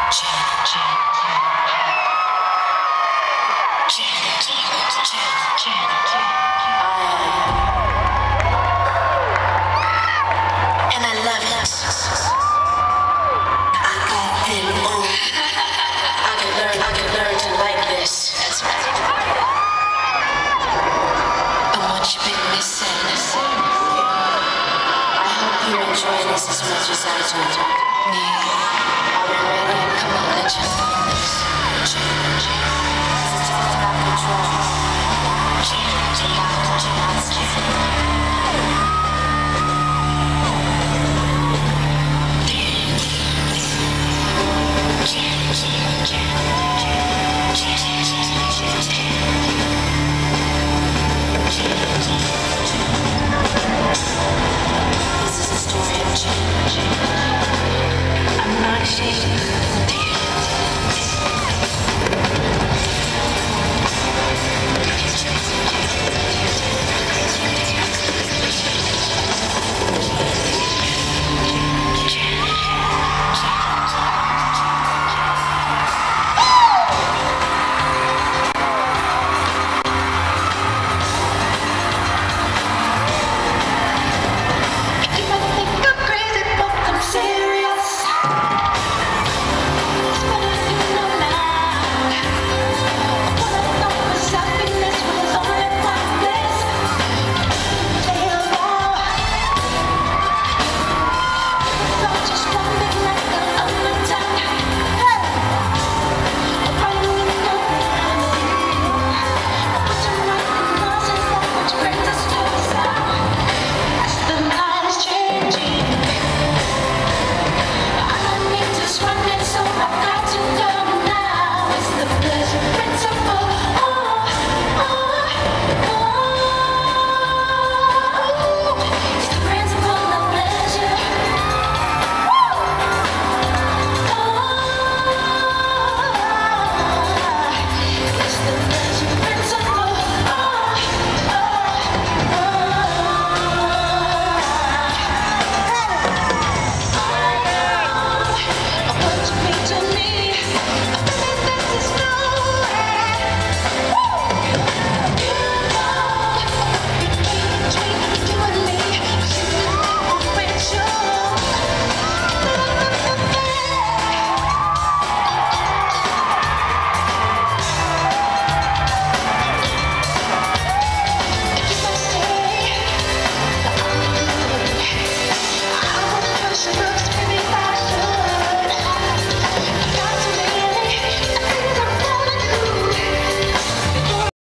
And I love it. I can learn to like this. That's right. I want you to be missing. I hope you enjoy this as much as I do. Are we ready? Come on, let your